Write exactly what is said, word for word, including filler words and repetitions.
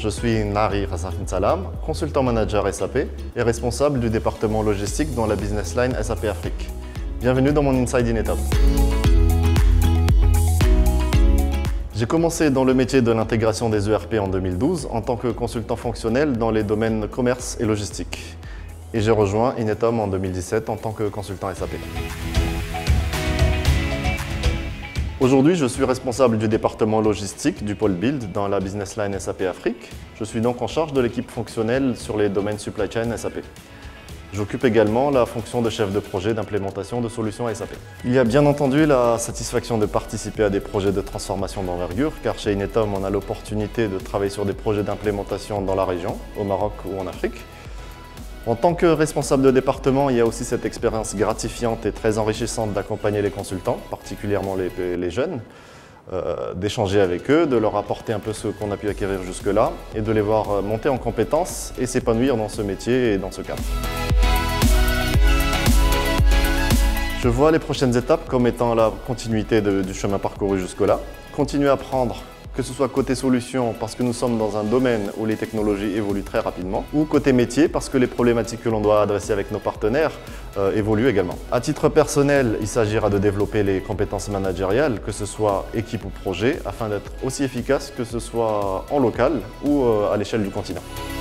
suis Nari Razafin Salam, consultant manager S A P et responsable du département logistique dans la business line S A P Afrique. Bienvenue dans mon Inside Inetom. J'ai commencé dans le métier de l'intégration des E R P en deux mille douze en tant que consultant fonctionnel dans les domaines commerce et logistique. Et j'ai rejoint Inetom en deux mille dix-sept en tant que consultant S A P. Aujourd'hui, je suis responsable du département logistique du pôle Build dans la business line S A P Afrique. Je suis donc en charge de l'équipe fonctionnelle sur les domaines supply chain S A P. J'occupe également la fonction de chef de projet d'implémentation de solutions S A P. Il y a bien entendu la satisfaction de participer à des projets de transformation d'envergure, car chez Inetom, on a l'opportunité de travailler sur des projets d'implémentation dans la région, au Maroc ou en Afrique. En tant que responsable de département, il y a aussi cette expérience gratifiante et très enrichissante d'accompagner les consultants, particulièrement les, les jeunes, euh, d'échanger avec eux, de leur apporter un peu ce qu'on a pu acquérir jusque-là et de les voir monter en compétences et s'épanouir dans ce métier et dans ce cadre. Je vois les prochaines étapes comme étant la continuité de, du chemin parcouru jusque-là. Continuer à apprendre, que ce soit côté solution parce que nous sommes dans un domaine où les technologies évoluent très rapidement, ou côté métier parce que les problématiques que l'on doit adresser avec nos partenaires euh, évoluent également. À titre personnel, il s'agira de développer les compétences managériales, que ce soit équipe ou projet, afin d'être aussi efficace que ce soit en local ou euh, à l'échelle du continent.